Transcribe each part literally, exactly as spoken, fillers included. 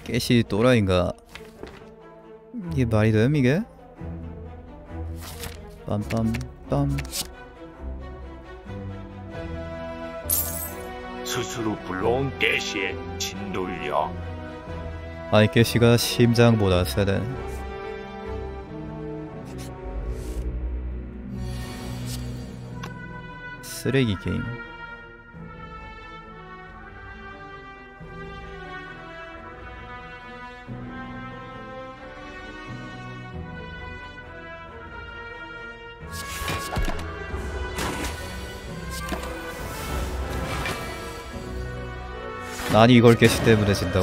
깨시 또라이인가? 이게 말이 됨 이게? 빰빰빰. 스스로 불러온 깨시에 짓눌려. 아이 깨시가 심장보다 세대. 쓰레기 게임. 아니 이걸 깨시 때문에 진다고.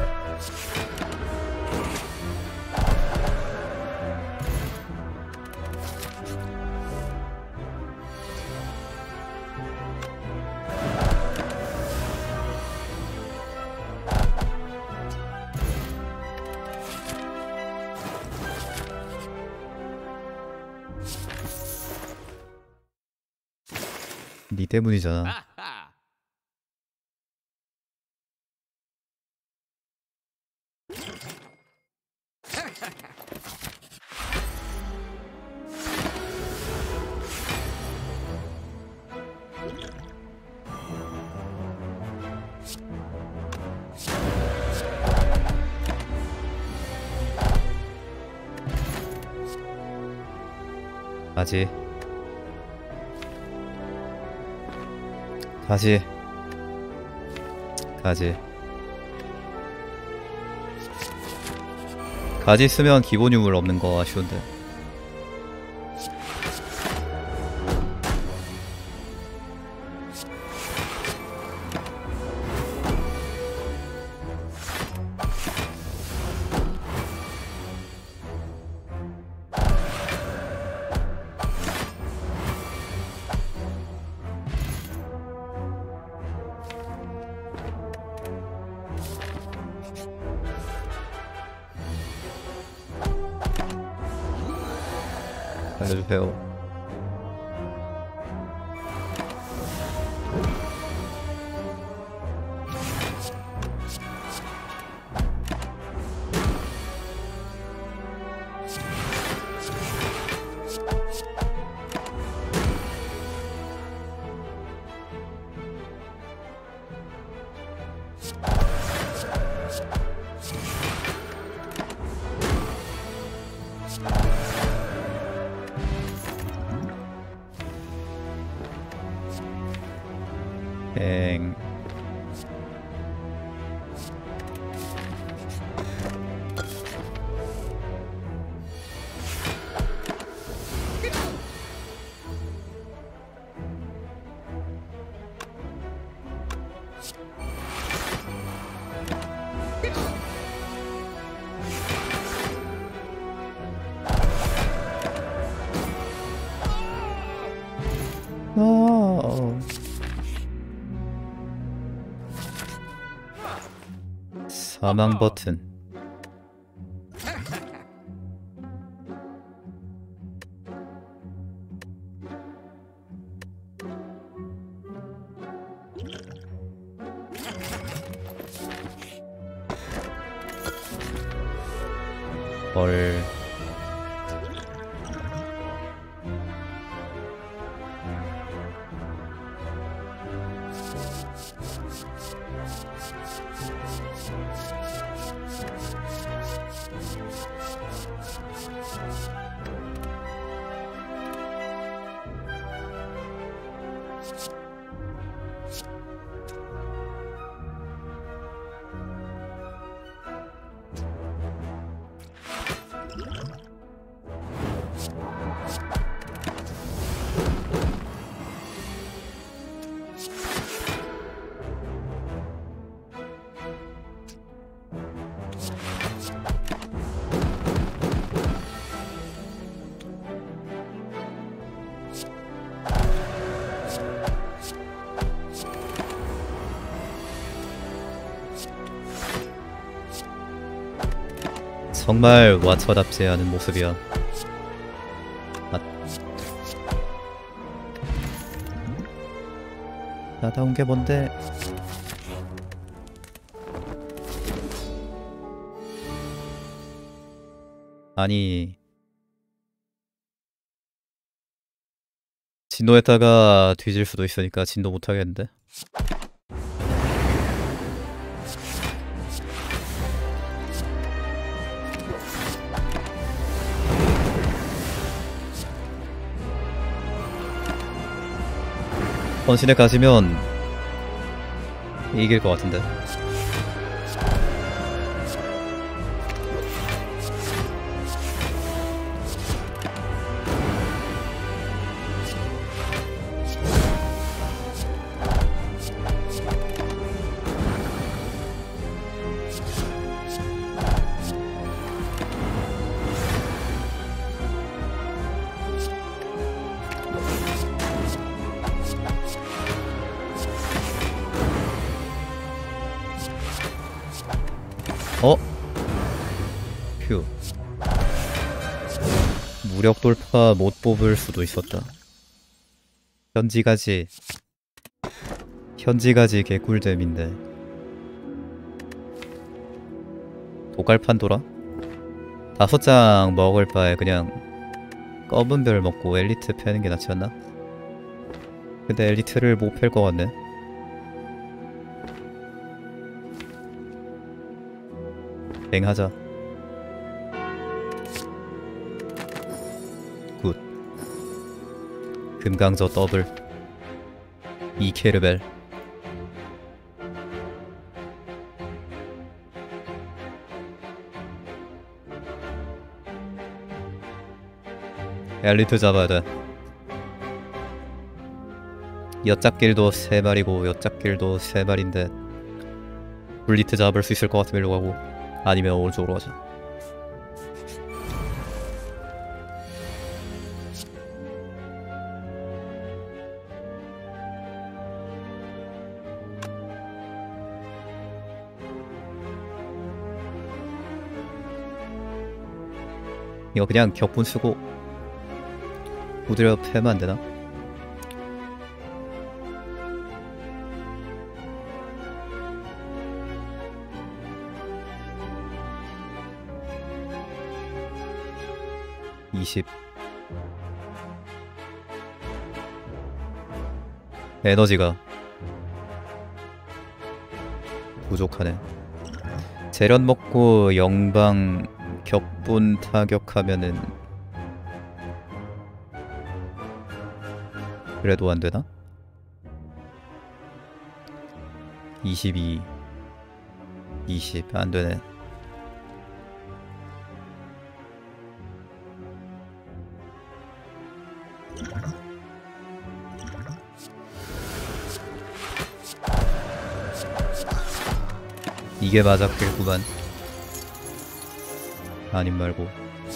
니 때문이잖아. 가지. 가지. 가지. 가지 쓰면 기본 유물 없는 거 아쉬운데. 알려주세요. 엥. 어. 사망 버튼. 헐. 정말 와처답지 않은 모습이야. 아. 나다운 게 뭔데? 아니 진도했다가 뒤질 수도 있으니까 진도 못하겠는데. 헌신에 가시면 이길 것 같은데. 어? 휴. 무력 돌파 못 뽑을 수도 있었다. 현지가지. 현지가지 개꿀잼인데. 도갈판 돌아? 다섯 장 먹을 바에 그냥 검은 별 먹고 엘리트 패는 게 낫지 않나? 근데 엘리트를 못 팰 것 같네. 뱅하자. 굿. 금강저 더블 이 케르벨. 엘리트 잡아야 돼. 엿잡길도 세 마리고 엿잡길도 세 마리인데 블리트 잡을 수 있을 것 같으면 일로 가고 아니면 오른쪽으로 가자. 이거 그냥 격분 쓰고 두드려 패면 안 되나? 이십. 에너지가 부족하네. 재련 먹고 영방 격분 타격하면은 그래도 안 되나? 이십이. 이십 안 되네. 이게 맞았겠구만. 아님 말고.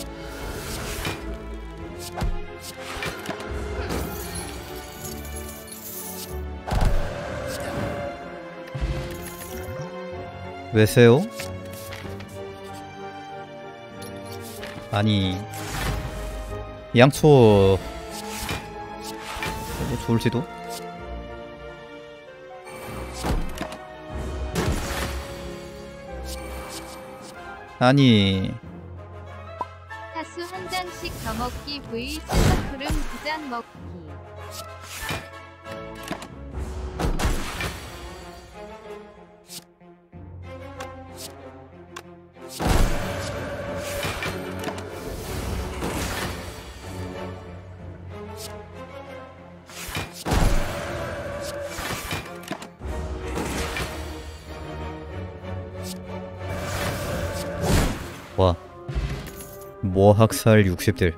왜세요? 아니 양초 뭐 좋을지도? 아니 타수 한 잔씩 더 먹기 vs 스프름 두 잔 먹기. 와 모학살 육십 딜.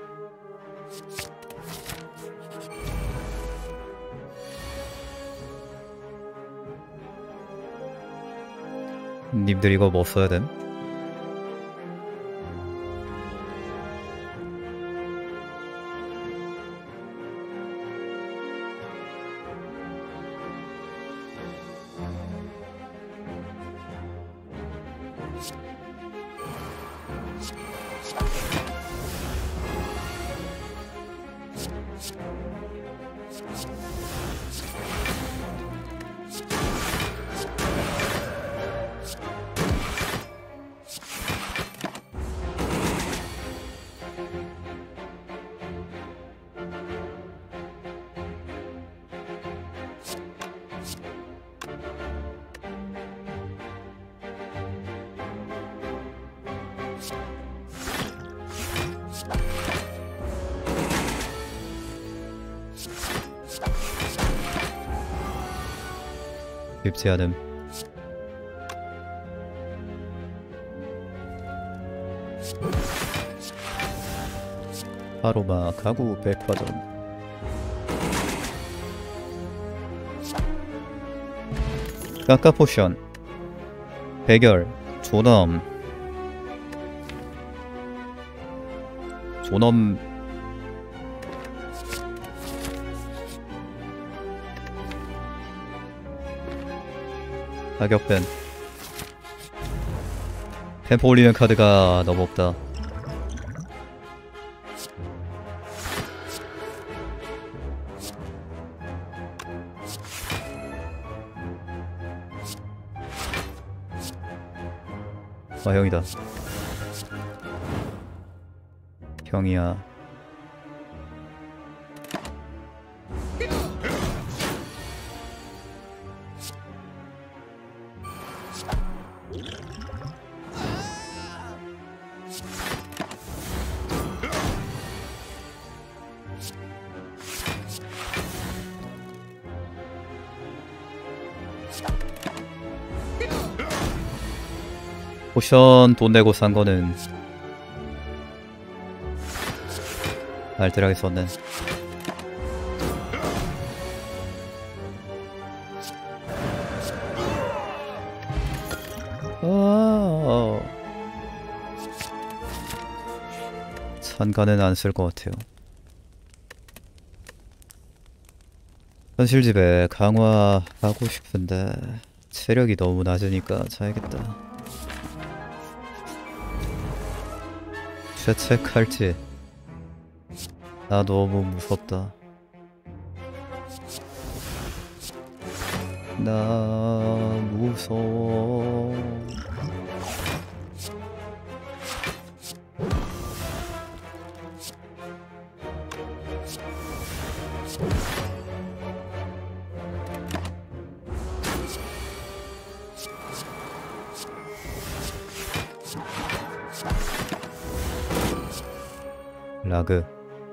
님들 이거 뭐 써야 됨? 쉽지 않음. 바로마 가구 백화점. 까까 포션 백열 존엄. 존엄 가격 밴. 템포 올리는 카드가 너무 없다. 아 형이다. 형이야. 포션 돈 내고 산 거는 알뜰하게 썼네. 아, 찬가는 안 쓸 것 같아요. 현실집에 강화하고 싶은데 체력이 너무 낮으니까 자야겠다. 죄책할지. 나 너무 무섭다. 나 무서워. 라그.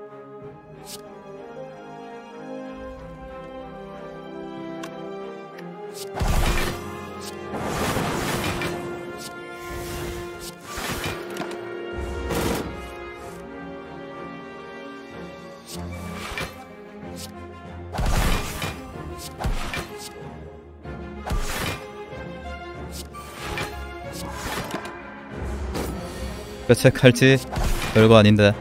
죄책할지 별거 아닌데.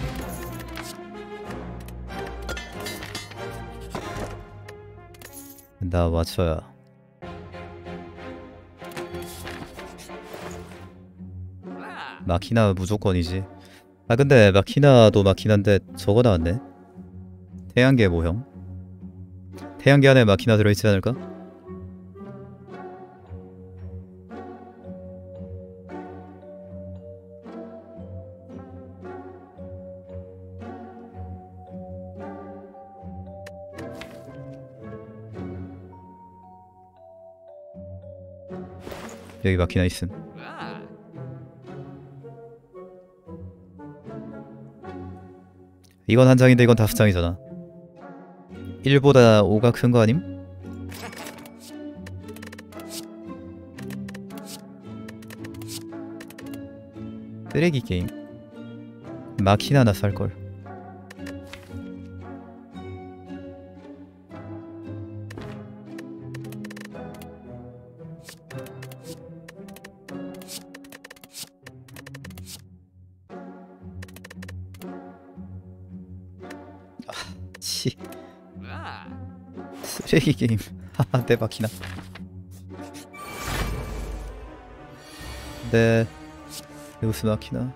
나 맞춰야. 마키나 무조건이지. 아 근데 마키나도 마키나인데 저거 나왔네. 태양계 모형. 태양계 안에 마키나 들어있지 않을까? 여기 마키나 있음. 이건 한 장인데 이건 다섯 장이잖아. 일보다 오가 큰 거 아님? 쓰레기 게임. 마키나나 살걸. 치. 쓰레기 게임. 하하 내 마키나. 네. 데우스 마키나.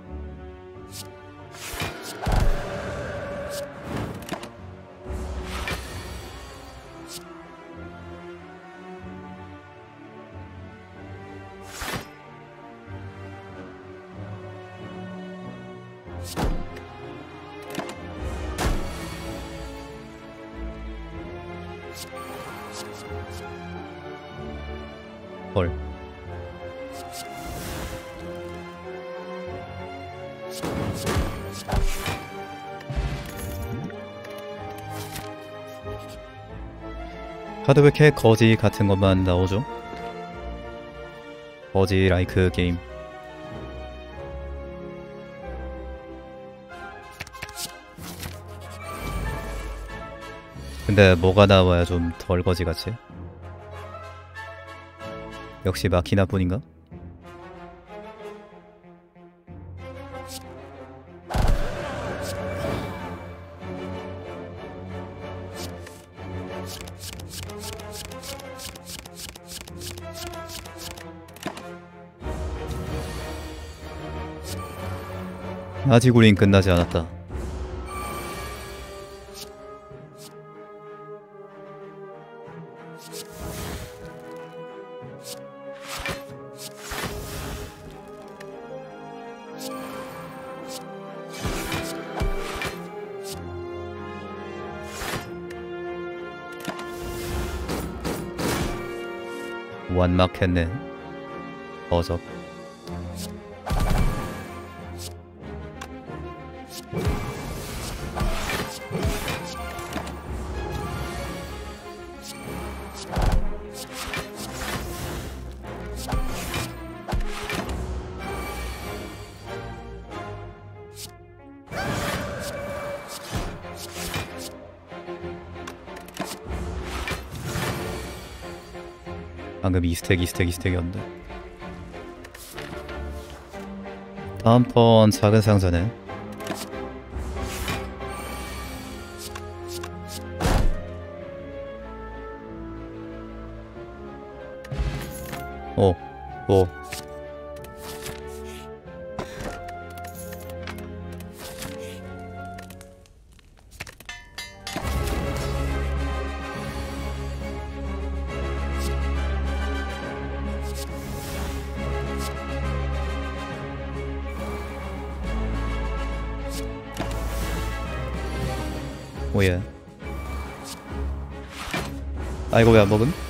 헐. 다들 왜 이렇게 거지 같은 것만 나오죠? 거지 라이크 게임. 근데 뭐가 나와야 좀 덜 거지 같지? 역시 마키나뿐인가? 아직 우린 끝나지 않았다. 완막했네. 버섯. 방금 이스택 이스택 이스택이었는데. 다음 턴 작은 상자네. 오, 오. 오예. 아 이거 왜 안 먹음?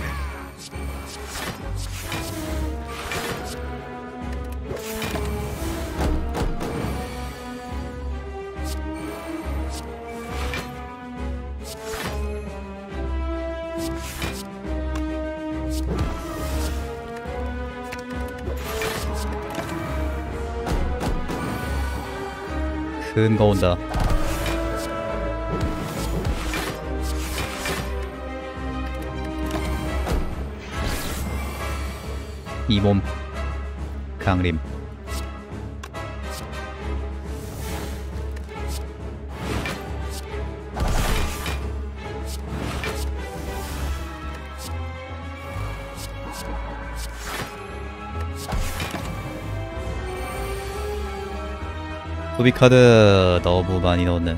큰 거 온다. 이 몸 강림. 소비 카드 너무 많이 넣었네.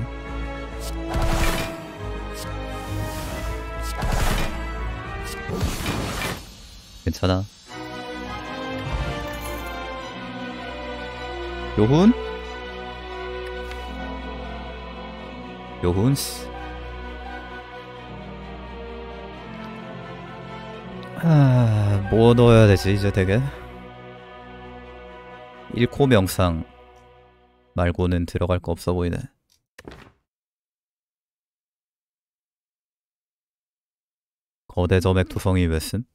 괜찮아. 요훈? 요훈? 아, 뭐 넣어야 되지 이제 되게? 일코 명상 말고는 들어갈 거 없어 보이네. 거대 점액 투성이 왜 쓴?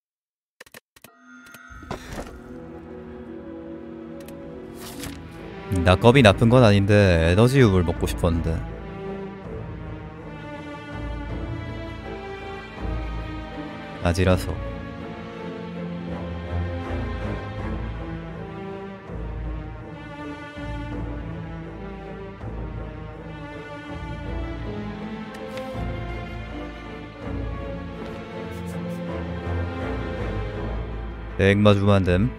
나 겁이 나쁜 건 아닌데 에너지읍을 먹고 싶었는데. 아지라서. 액마 주면 안 됨.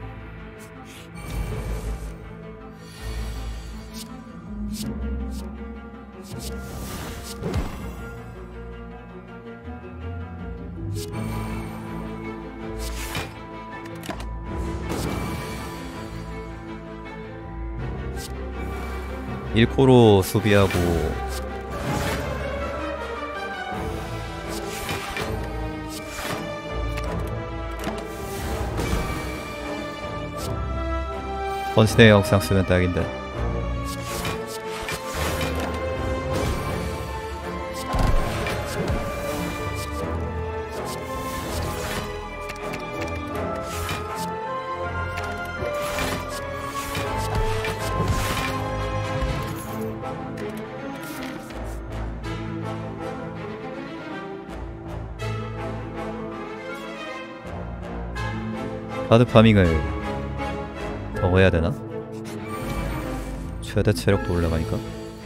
일 코로 수비하고 번신의 영상 쓰면 딱인데. 하드 파밍을 더 해야 되나? 최대 체력도 올라가니까.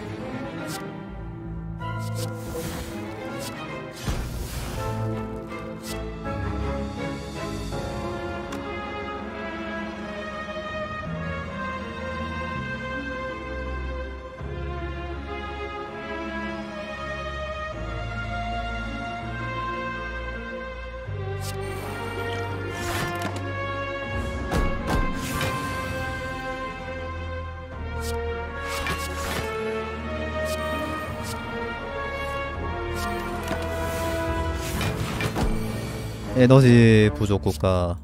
에너지 부족 국가.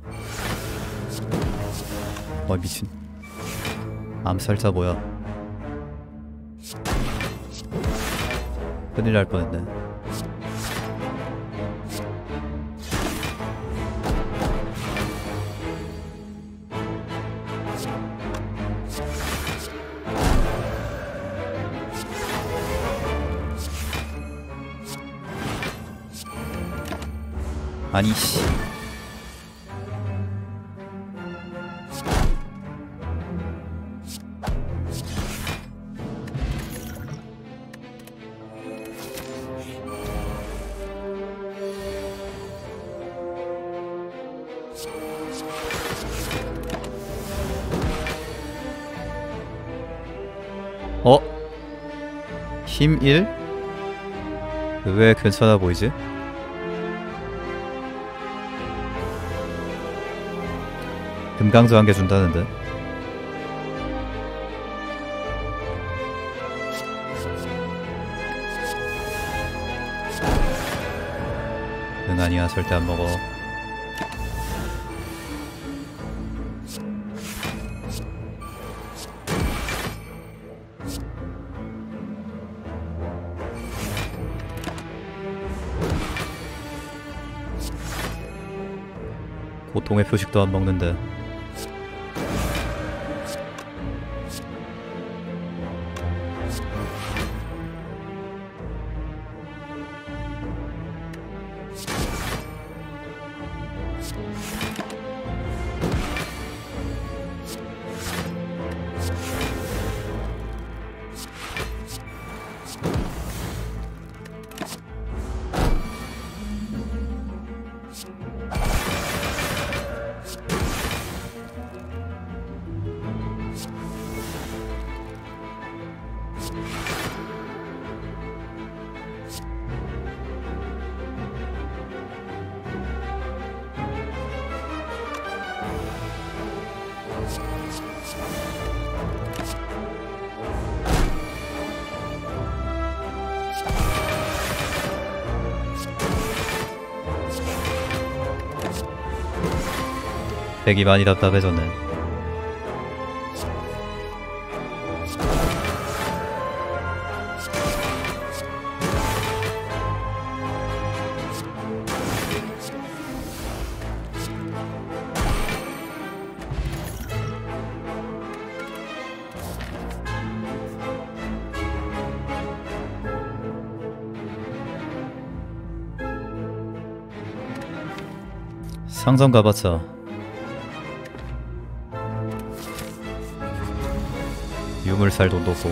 와 미친. 암살자 뭐야? 큰일 날 뻔했네. 아니 씨. 어? 힘 일? 왜 괜찮아 보이지? 금강조 한 개 준다는데. 응 아니야 절대 안 먹어. 고통의 표식도 안 먹는데. 백이 많이 답답해졌네. 상점 가봤자 유물 살 돈도 없고.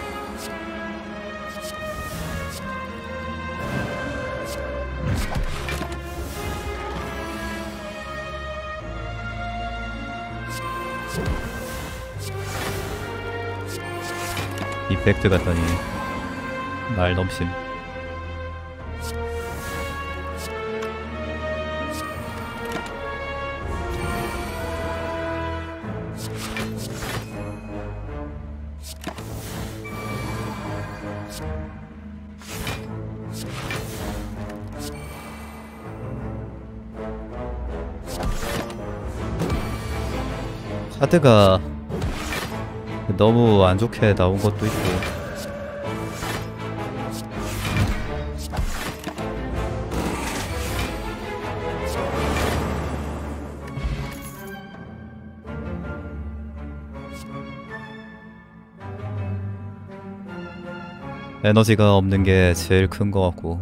이펙트 같다니 말 넘심. 카드가 너무 안 좋게 나온 것도 있고. 에너지가 없는 게 제일 큰 것 같고.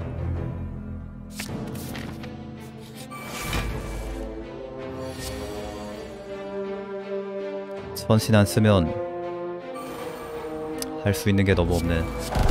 선신 안 쓰면 할 수 있는 게 너무 없네.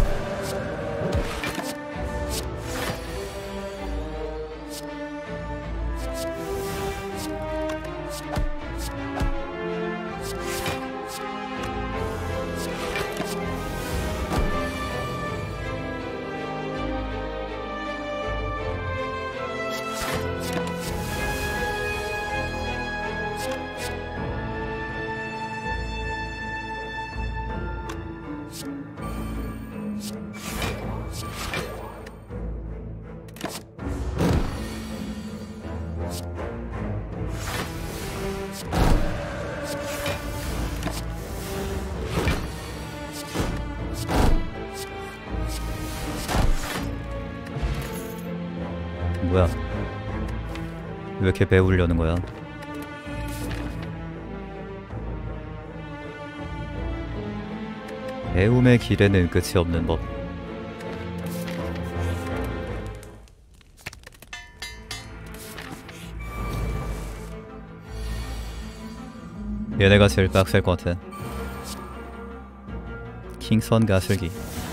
뭐야? 왜 이렇게 배우려는 거야? 배움의 길에는 끝이 없는 법. 얘네가 제일 빡셀 것 같아. 킹선 가슬기.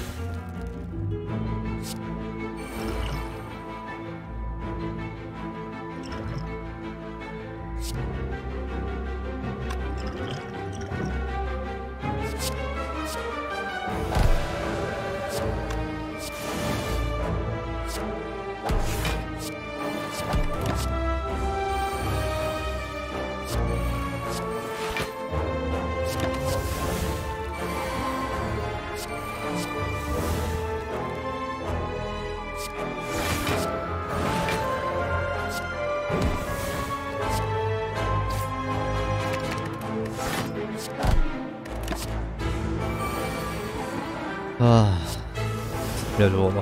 아, 살려줘.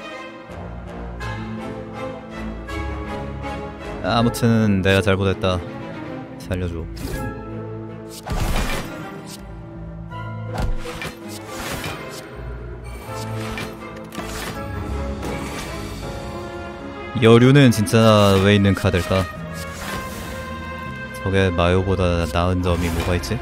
아무튼 내가 잘못했다. 살려줘. 여류는 진짜 왜 있는 카드일까? 저게 마요보다 나은 점이 뭐가 있지?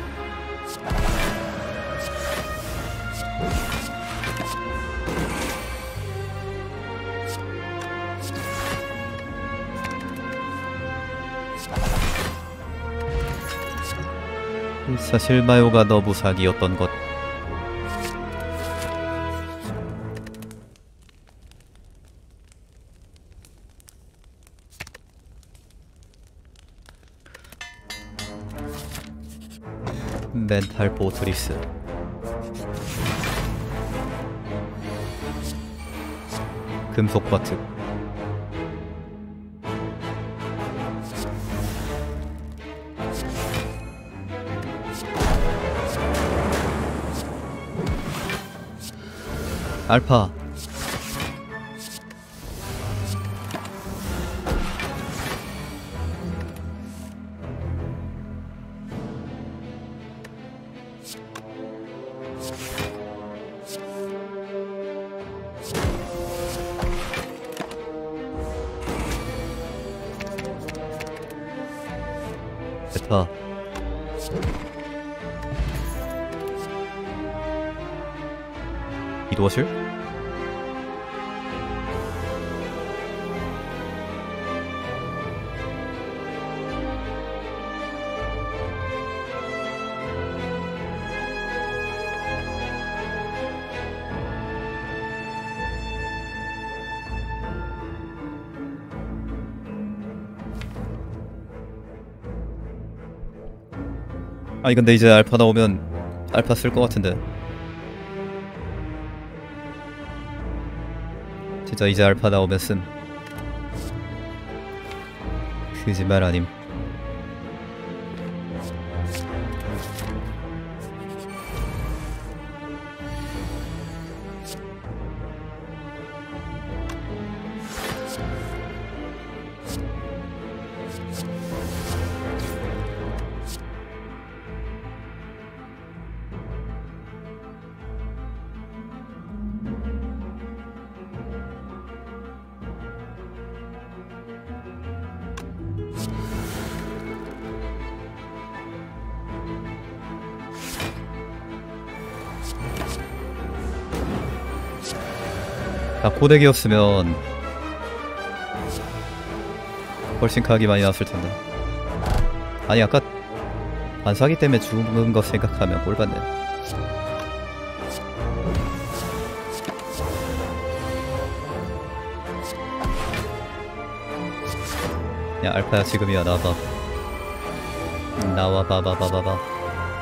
사실 마요가 너무 사기였던 것. 멘탈 포트리스. 금속 바트. 알파. 베타. 이도실? 아니 근데 이제 알파 나오면 알파 쓸 것 같은데. 진짜 이제 알파 나오면 쓴. 거짓말 아님. 다코덱이었으면 훨씬 각이 많이 나왔을 텐데. 아니 아까 반사기 때문에 죽은 거 생각하면 꼴받네. 야 알파야 지금이야 나와봐. 나와봐 봐봐봐봐.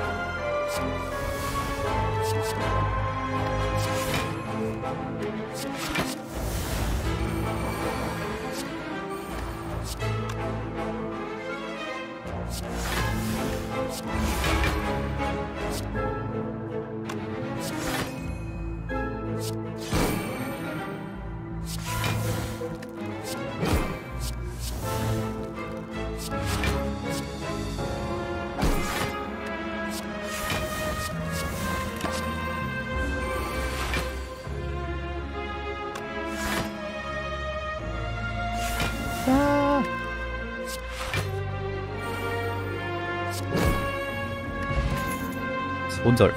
손절.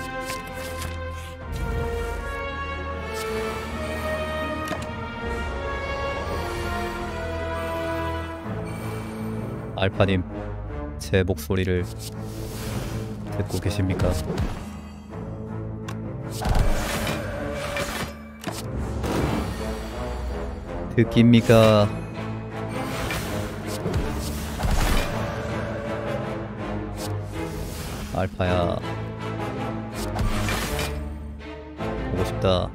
알파님, 제 목소리를 듣고 계십니까? 듣깁니까? 알파야 보고 싶다.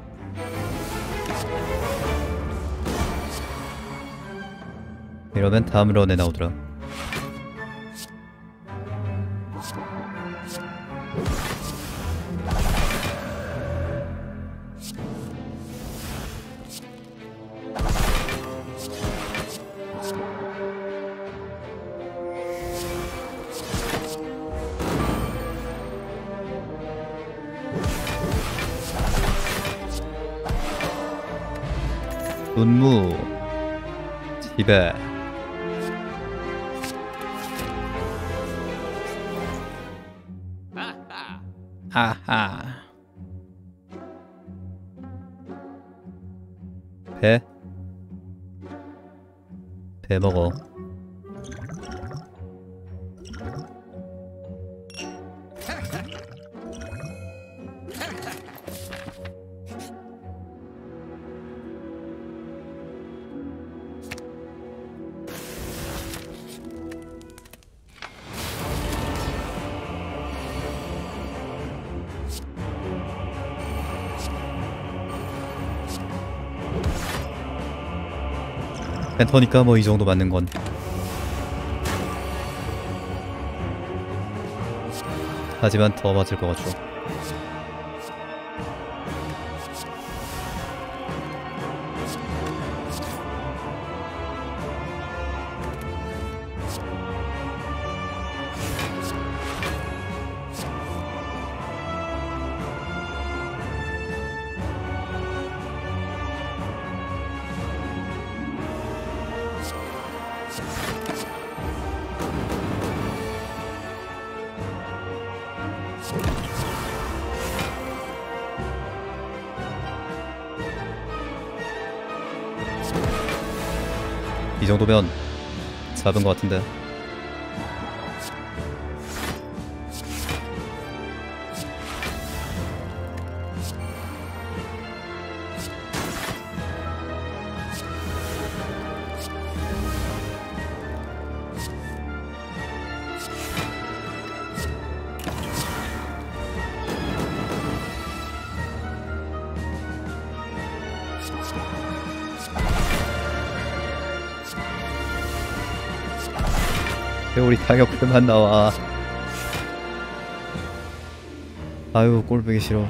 이러면 다음 런에 나오더라. 눈무 집에 하하 배? 배 먹어. 펜터니까 뭐 이 정도 맞는 건. 하지만 더 맞을 것 같죠. 이 정도면 잡은 것 같은데. 회오리 타격 그만 나와. 아유 꼴보기 싫어.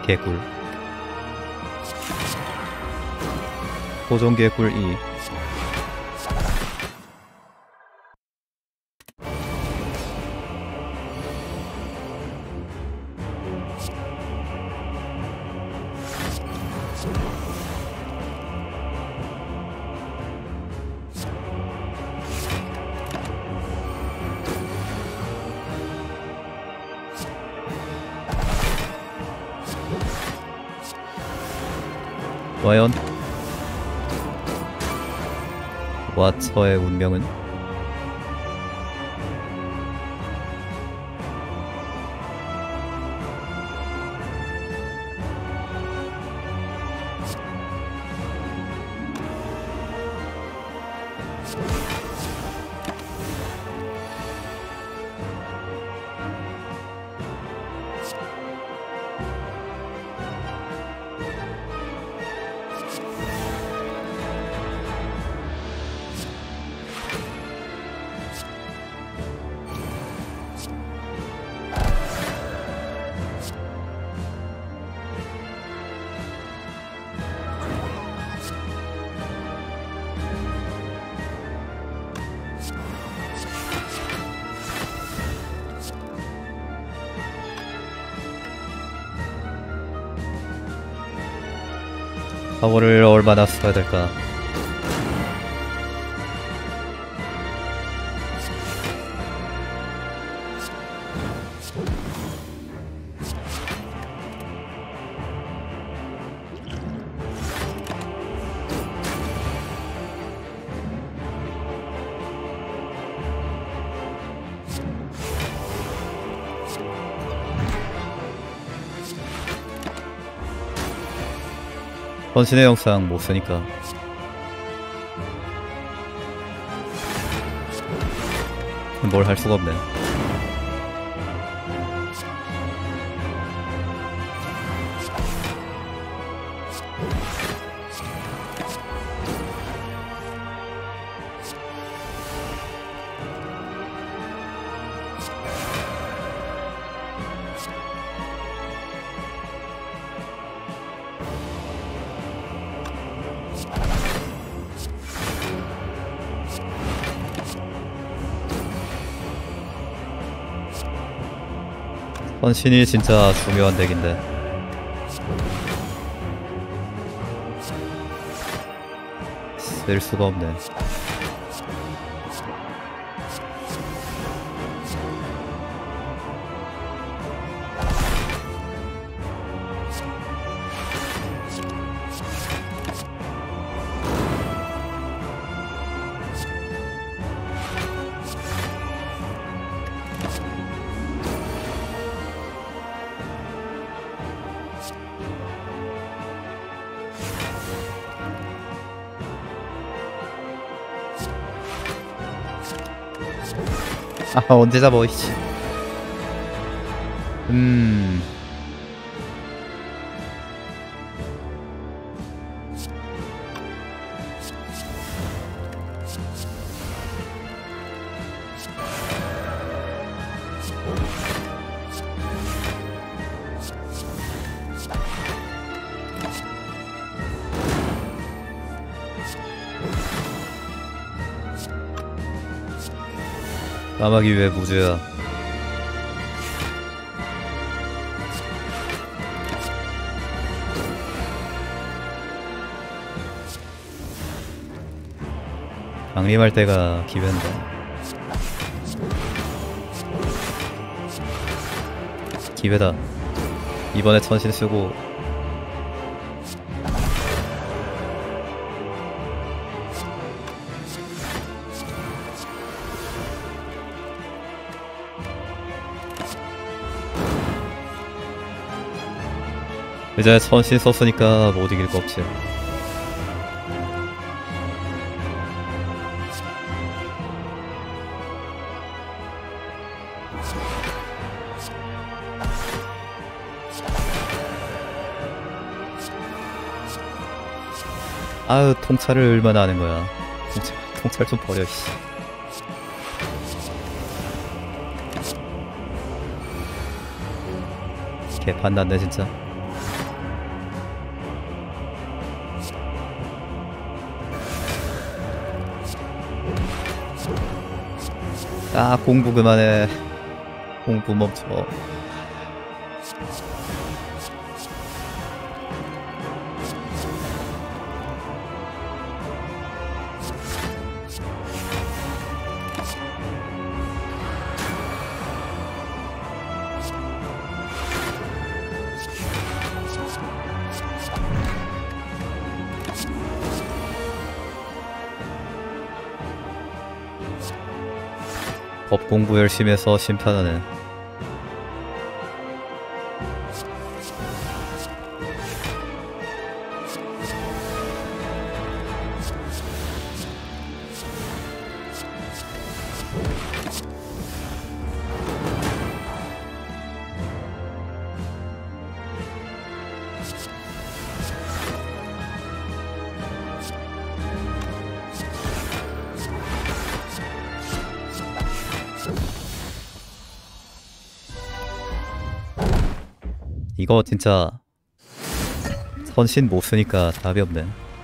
개꿀. 고정 개꿀 이. 과연 와처의 운명은? 파워를 얼마나 써야 될까? 헌신의 영상 못 쓰니까 뭘 할 수가 없네. 헌신이 진짜 중요한 덱인데 쓸 수가 없네. 아 언제 잡어 이씨. 음 까마귀 왜 무죄야? 강림할 때가 기회인데. 기회다. 이번에 천신 쓰고 이제 천신 썼으니까 못 이길 거 없지. 아유 통찰을 얼마나 하는 거야. 통찰, 통찰 좀 버려 씨. 개판 났네 진짜. 아 공부 그만해. 공부 멈춰. 법 공부 열심히 해서 심판하네. 이거 진짜 선신 못 쓰니까 답이 없네.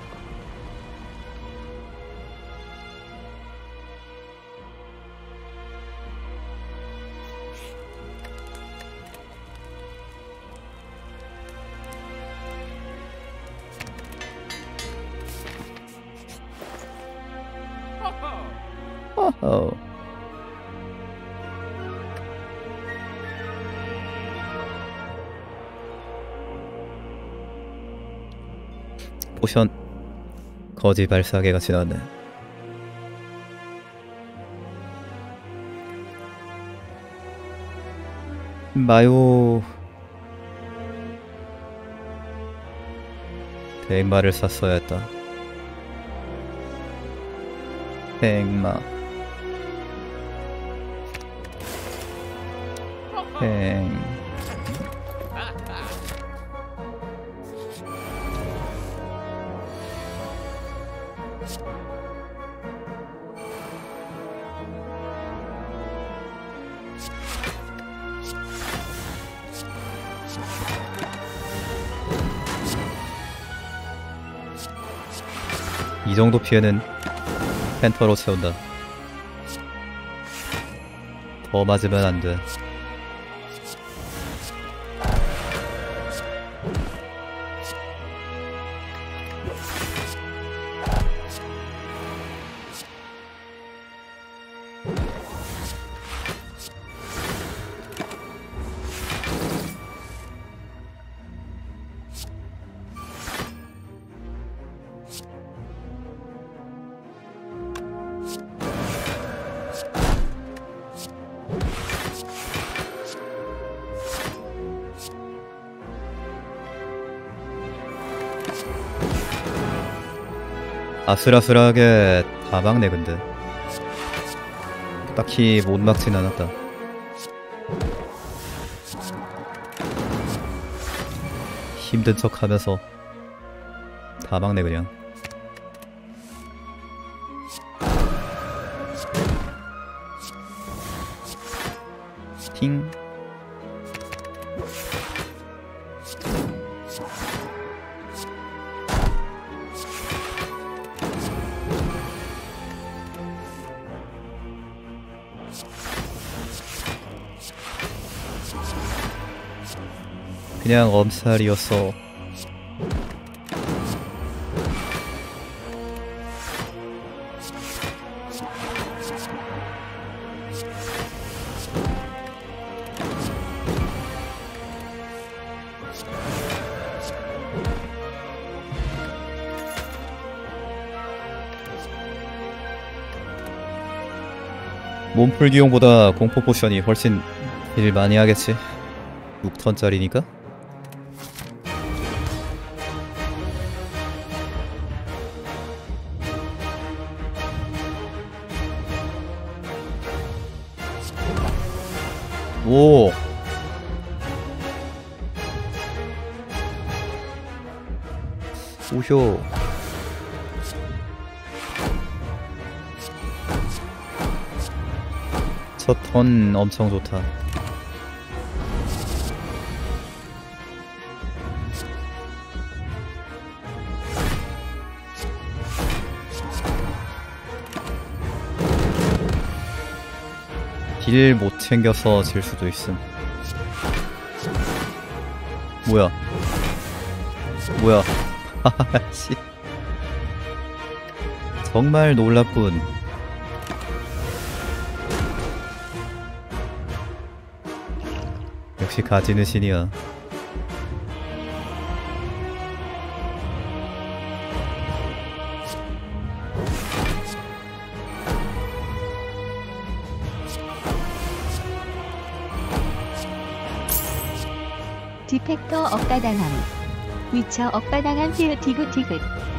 어허. 포션 거지 발사계가 지나네. 마요 백마를 샀어야 했다. 백마 백 이 정도 피해는 펜터로 채운다. 더 맞으면 안 돼. 아슬아슬하게 다 막네. 근데 딱히 못 막진 않았다. 힘든 척 하면서 다 막네 그냥. 팅. 그냥 엄살이었어. 몸풀기용보다 공포 포션이 훨씬 일 많이 하겠지. 육 턴짜리니까. 오. 오쇼. 첫 턴 엄청 좋다. 딜 못 챙겨서 질 수도 있음. 뭐야? 뭐야? 하하씨. 정말 놀랍군. 역시 가지는 신이야. 디펙터 억바당함. 위쳐 억바당함 티귿 티귿 티귿.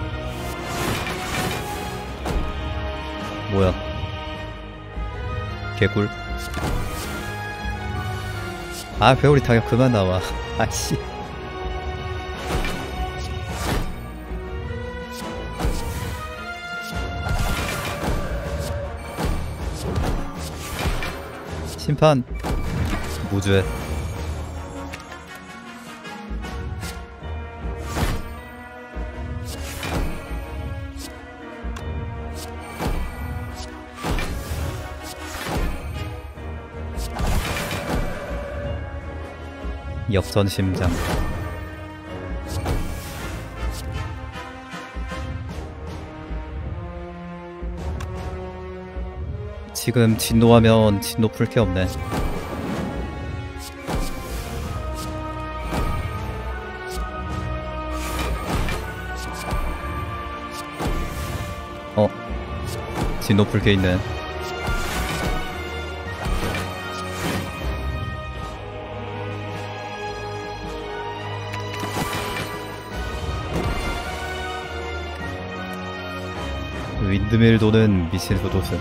뭐야? 개꿀. 아, 회오리 타격 그만 나와. 아씨. 심판. 무죄. 역전 심장. 지금 진노하면 진노 풀 게 없네. 어, 진노 풀 게 있네. 윈드밀 도는 미친 소도스.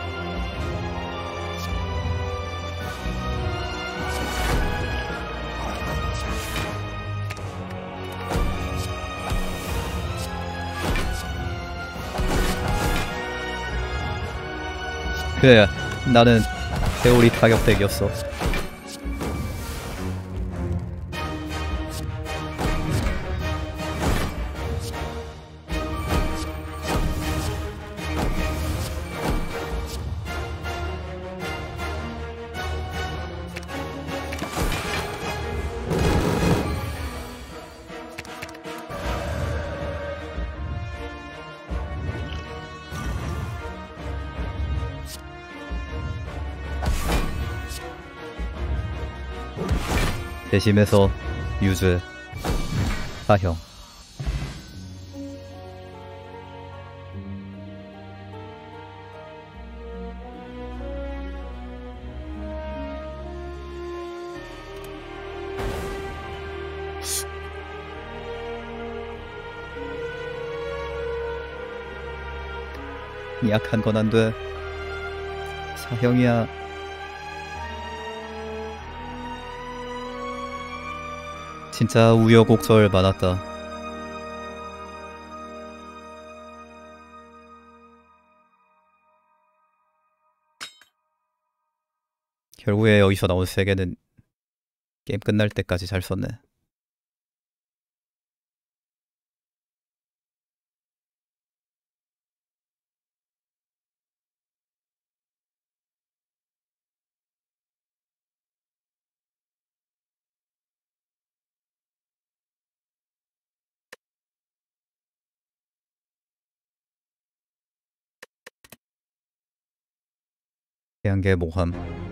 그래, 나는 회오리 타격 덱이었어. 대심에서 유죄. 사형. 약한 건 안 돼. 사형이야. 진짜 우여곡절 많았다. 결국에 여기서 나온 세 개는 게임 끝날 때까지 잘 썼네. 태양계 모함.